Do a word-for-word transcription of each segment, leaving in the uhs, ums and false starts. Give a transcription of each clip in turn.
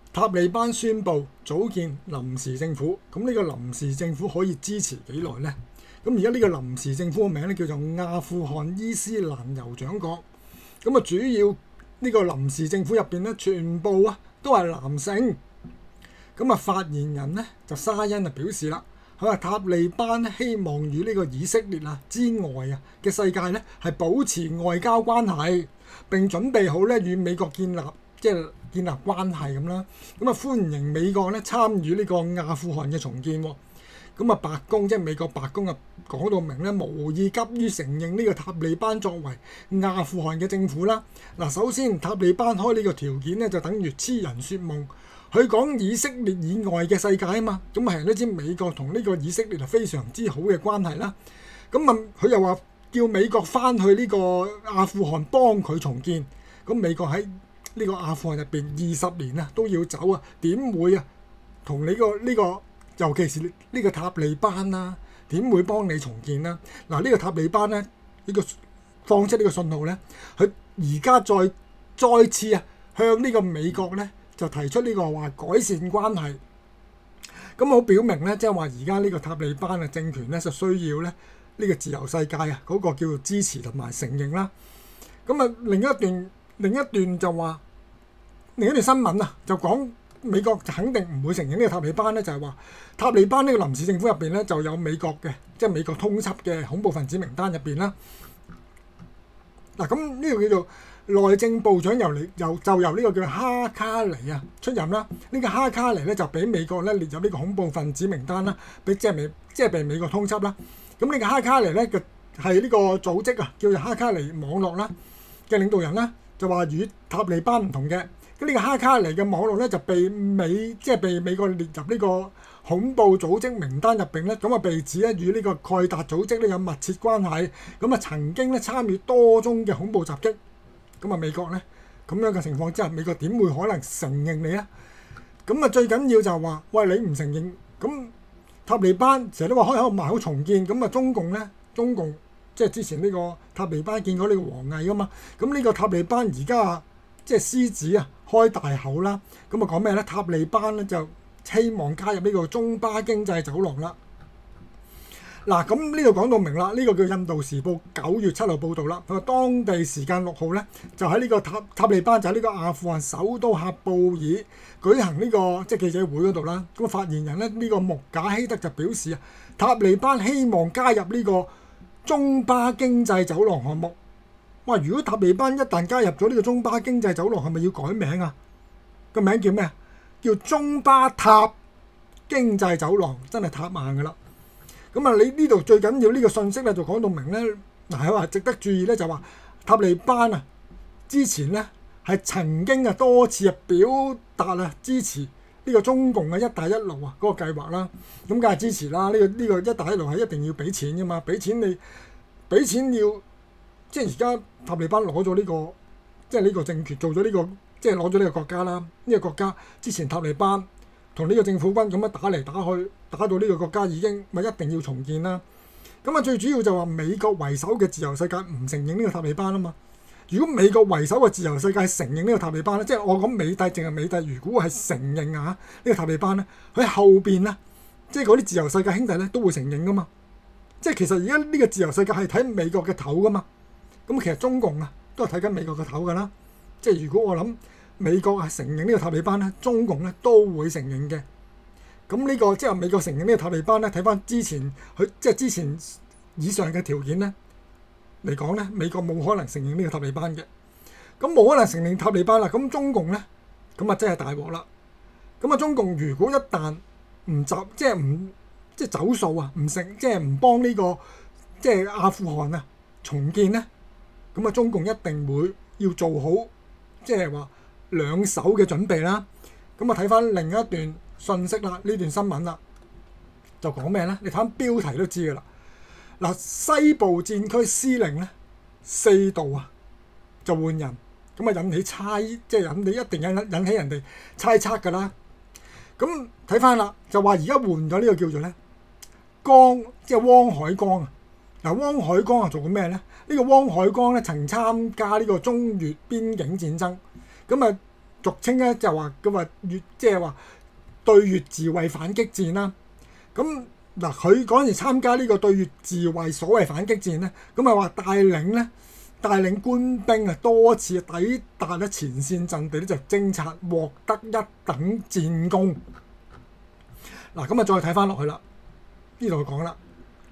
塔利班宣布組建臨時政府，咁呢個臨時政府可以支持幾耐呢？咁而家呢個臨時政府嘅名咧叫做阿富汗伊斯蘭酋長國，咁啊主要呢個臨時政府入邊咧全部啊都係男性，咁啊發言人咧就沙恩啊表示啦，佢話塔利班希望與呢個以色列啊之外啊嘅世界咧係保持外交關係，並準備好咧與美國建立即係建立關係咁啦，咁啊歡迎美國咧參與呢個阿富汗嘅重建喎。咁啊白宮即係美國白宮啊講到明咧，無意急於承認呢個塔利班作為阿富汗嘅政府啦。嗱，首先塔利班開呢個條件咧，就等於痴人說夢。佢講以色列以外嘅世界啊嘛，咁係人都知美國同呢個以色列係非常之好嘅關係啦。咁啊佢又話叫美國翻去呢個阿富汗幫佢重建，咁美國喺呢個阿富汗入邊二十年啊都要走啊，點會啊同你個呢個尤其是呢個塔利班啦，點會幫你重建啦？嗱，呢個塔利班咧呢個放出呢個信號咧，佢而家再再次啊向呢個美國咧就提出呢個話改善關係，咁好表明咧即係話而家呢個塔利班嘅政權咧就需要咧呢個自由世界啊嗰個叫做支持同埋承認啦。咁啊另一段另一段就話另一段新聞啊就講美國就肯定唔會承認呢個塔利班咧，就係話塔利班呢個臨時政府入邊咧就有美國嘅即係美國通緝嘅恐怖分子名單入邊啦。嗱，咁呢個叫做內政部長由嚟由就由呢個叫哈卡尼啊出任啦。呢個哈卡尼咧就俾美國咧列入呢個恐怖分子名單啦，俾即係美即係被美國通緝啦。咁呢個哈卡尼咧嘅係呢個組織啊叫做哈卡尼網絡啦嘅領導人啦，就話與塔利班唔同嘅。咁呢個哈卡尼嘅網絡咧就被美即係被美國列入呢個恐怖組織名單入邊咧，咁啊被指咧與呢個蓋達組織咧有密切關係，咁啊曾經咧參與多宗嘅恐怖襲擊。咁啊美國咧咁樣嘅情況之下，美國點會可能承認你咧？咁啊最緊要就係話，喂，你唔承認，咁塔利班成日都話開口埋口重建，咁啊中共咧，中共即係之前呢個塔利班見過呢個王毅噶嘛，咁呢個塔利班而家啊即係獅子啊開大口啦，咁啊講咩咧？塔利班咧就希望加入呢個中巴經濟走廊啦。嗱，咁呢度講到明啦，呢、這個叫印度時報九月七號報導啦。佢話當地時間六號咧，就喺呢個塔塔利班就喺呢個阿富汗首都喀布爾舉行呢、這個即係記者會嗰度啦。咁發言人咧呢、這個穆賈希德就表示啊，塔利班希望加入呢個中巴經濟走廊項目。哇！如果塔利班一旦加入咗呢個中巴經濟走廊，係咪要改名啊？個名叫咩啊？叫中巴塔經濟走廊，真係塔硬㗎啦。咁啊，你呢度最緊要呢個信息咧，就講到明咧。嗱，佢話值得注意咧，就話塔利班啊，之前咧係曾經啊多次啊表達啊支持呢個中共嘅一帶一路啊嗰個計劃啦。咁梗係支持啦。呢個呢個一帶一路係一定要俾錢㗎嘛，俾錢你俾錢要。即係而家塔利班攞咗呢個，即係呢個政權做咗呢個，即係攞咗呢個國家啦。呢個國家之前塔利班同呢個政府軍咁樣打嚟打去，打到呢個國家已經咪一定要重建啦。咁啊最主要就話美國為首嘅自由世界唔承認呢個塔利班啊嘛。如果美國為首嘅自由世界承認呢個塔利班咧，即係我講美帝淨係美帝，如果係承認啊呢個塔利班咧，佢後邊咧，即係嗰啲自由世界兄弟咧都會承認噶嘛。即係其實而家呢個自由世界係睇美國嘅頭噶嘛。咁其實中共啊都係睇緊美國嘅頭㗎啦，即係如果我諗美國係承認呢個塔利班咧，中共咧都會承認嘅。咁呢、呢個即係美國承認呢個塔利班咧，睇翻之前佢即係之前以上嘅條件咧嚟講咧，美國冇可能承認呢個塔利班嘅。咁冇可能承認塔利班啦，咁中共咧咁啊真係大鑊啦。咁啊中共如果一旦唔走，即係唔即係走數啊，唔承即係唔幫呢個即係阿富汗啊重建咧。咁啊，中共一定會要做好，即係話兩手嘅準備啦。咁啊，睇翻另一段信息啦，呢段新聞啦，就講咩咧？你睇翻標題都知㗎啦。嗱，西部戰區司令咧四度啊就換人，咁啊引起猜，即係引你一定引引起人哋猜測㗎啦。咁睇翻啦，就話而家換咗呢個叫做咧江，即係汪海江啊。嗱，汪海江啊做過咩咧？呢個汪海江咧曾參加呢個中越邊境戰爭，咁啊俗稱咧就話佢話越即係話對越自衛反擊戰啦。咁嗱，佢嗰陣時參加呢個對越自衛所謂反擊戰咧，咁啊話帶領咧帶領官兵啊多次抵達咧前線陣地咧就偵察，獲得一等戰功。嗱，咁啊再睇翻落去啦，呢度講啦，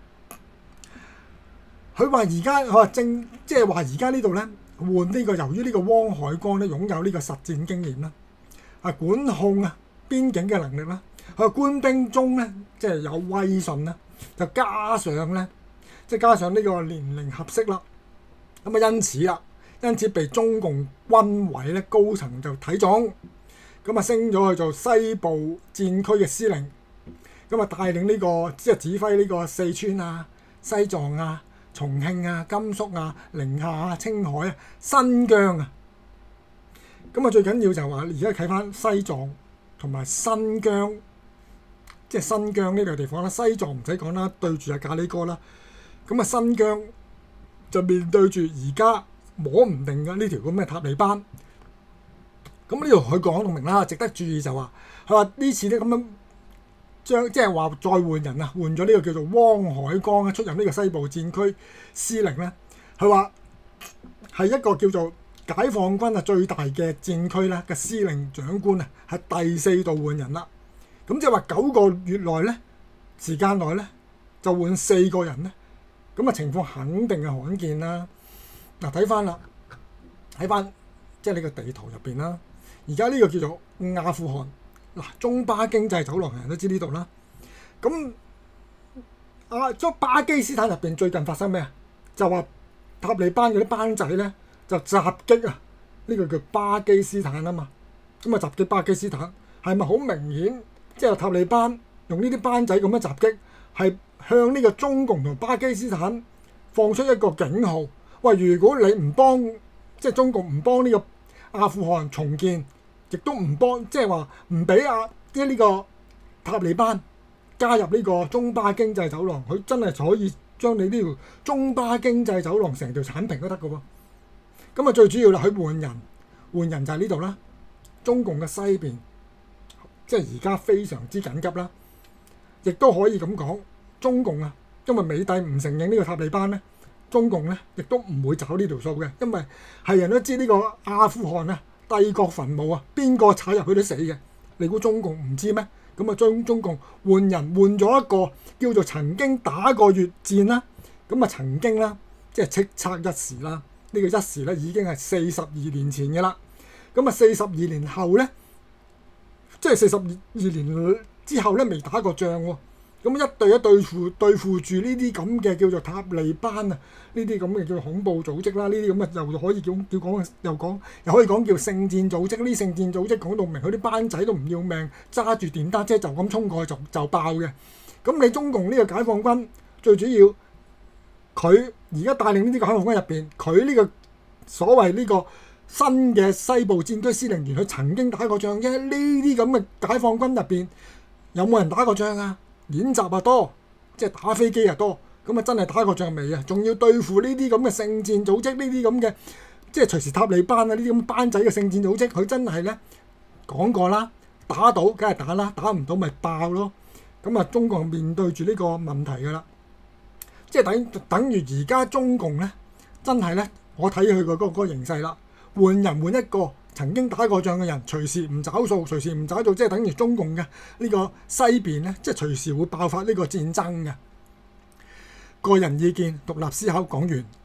佢話而家佢話正即係話而家呢度咧換呢個由於呢個汪海光咧擁有呢個實戰經驗啦，係管控啊邊境嘅能力啦。佢官兵中咧，即係有威信啦，就加上咧，即係加上呢個年齡合適啦，咁啊因此啦，因此被中共軍委咧高層就睇中，咁啊升咗去做西部戰區嘅司令，咁啊帶領呢個即係指揮呢個四川啊、西藏啊、重慶啊、甘肅啊、寧夏啊、青海啊、新疆啊，咁啊最緊要就係話而家睇翻西藏同埋新疆。即係新疆呢個地方啦，西藏唔使講啦，對住阿咖喱哥啦。咁啊，新疆就面對住而家摸唔定嘅呢條咁嘅塔利班。咁呢度佢講到明啦，值得注意就話，佢話呢次咧咁樣將即係話再換人啊，換咗呢個叫做汪海光啊出任呢個西部戰區司令咧。佢話係一個叫做解放軍啊最大嘅戰區咧嘅司令長官啊，係第四度換人啦。咁即係話九個月內咧，時間內咧就換四個人咧，咁啊情況肯定係罕見啦。嗱睇翻啦，睇翻即係呢個地圖入邊啦。而家呢個叫做阿富汗嗱，中巴經濟走廊人都知呢度啦。咁啊，咗巴基斯坦入邊最近發生咩啊？就話塔利班嗰啲班仔咧就襲擊啊，呢個叫巴基斯坦啊嘛。咁啊襲擊巴基斯坦係咪好明顯？即係塔利班用呢啲班仔咁樣襲擊，係向呢個中共同巴基斯坦放出一個警號。喂，如果你唔幫，即係中共唔幫呢個阿富汗重建，亦都唔幫，即係話唔俾阿即係呢個塔利班加入呢個中巴經濟走廊，佢真係可以將你呢條中巴經濟走廊成條剷平都得㗎喎。咁啊，最主要啦，佢換人，換人就係呢度啦，中共嘅西邊。即係而家非常之緊急啦，亦都可以咁講，中共啊，因為美帝唔承認呢個塔利班咧，中共咧亦都唔會找呢條數嘅，因為係人都知呢個阿富汗啊帝國墳墓啊，邊個踩入去都死嘅，你估中共唔知咩？咁啊，將中共換人換咗一個叫做曾經打過越戰啦，咁啊曾經啦，即係叱咤一時啦，呢個一時咧已經係四十二年前嘅啦，咁啊四十二年後咧。即係四十二年之後咧，未打過仗喎、哦，咁一對一對付對付住呢啲咁嘅叫做塔利班啊，呢啲咁嘅叫做恐怖組織啦，呢啲咁嘅又可以叫叫講又講又可以講叫聖戰組織。呢聖戰組織講到明，佢啲班仔都唔要命，揸住電單車就咁衝過去就就爆嘅。咁你中共呢個解放軍最主要，佢而家帶領呢啲解放軍入邊，佢呢個所謂呢、呢個。新嘅西部戰區司令員，佢曾經打過仗啫。呢啲咁嘅解放軍入邊有冇人打過仗啊？演習啊多，即係打飛機啊多。咁啊真係打過仗未啊？仲要對付呢啲咁嘅聖戰組織，呢啲咁嘅即係隨時塔利班啊呢啲咁班仔嘅聖戰組織，佢真係咧講過啦，打到梗係打啦，打唔到咪爆咯。咁啊，中共面對住呢個問題㗎啦，即係等等於而家中共咧，真係咧，我睇佢個嗰個形勢啦。換人換一個曾經打過仗嘅人，隨時唔找數，隨時唔找數，即係等於中共嘅呢個西邊咧，即係隨時會爆發呢個戰爭嘅。個人意見，獨立思考，講完。